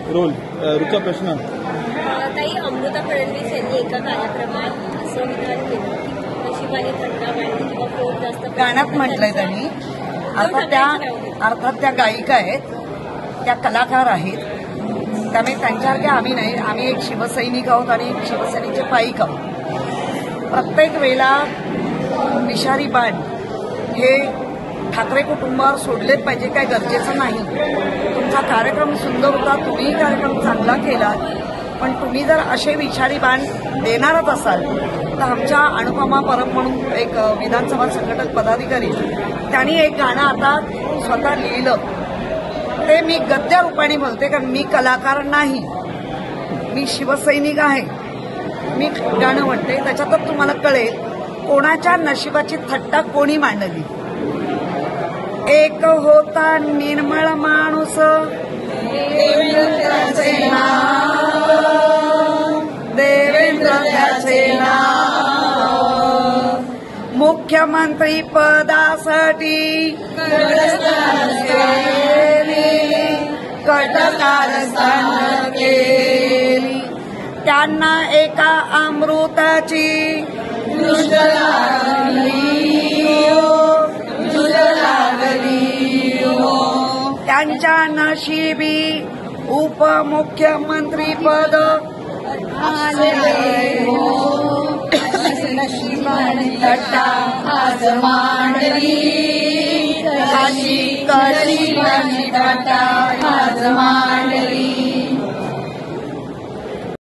Role Rucha प्रश्न ताई अमृता फडणवीस यांनी एका कार्यक्रमात असं विधान केलं की नशिबाने थंडा वाढली किंवा पोट जास्त गाण्यात म्हटलंय त्यांनी. अर्थात त्या गायिका आहेत, त्या कलाकार आहेत, त्यामुळे त्यांच्यासारख्या आम्ही नाही. आम्ही एक शिवसैनिक आहोत आणि एक शिवसेनेचे पाईक आहोत. प्रत्येक वेळेला विषारी बाण हे ठाकरे कुटुंबावर सोडलेच पाहिजे काय गरजेचं नाही. तुमचा कार्यक्रम सुंदर होता, तुम्ही कार्यक्रम चांगला केला, पण तुम्ही जर असे विषारी बाण देणारच असाल तर आमच्या अनुपमा परब म्हणून एक विधानसभा संघटक पदाधिकारी त्यांनी एक गाणं आता स्वतः लिहिलं. ते मी गद्य रूपाने बोलते, कारण मी कलाकार नाही, मी शिवसैनिक आहे. मी गाणं म्हणते, त्याच्यातच तुम्हाला कळेल कोणाच्या नशिबाची थट्टा कोणी मांडली. एक होता निर्मळ माणूस देवेंद्राचे नाव, देवेंद्र त्याचे नाव, मुख्यमंत्री पदासाठी कटकारस्थान केली. त्यांना एका अमृताची दृष्ट लागली हो. त्यांच्या नशिबी उपमुख्यमंत्री पद आले हो. थट्टा आज मांडली, अशी कशी थट्टा आज मांडली.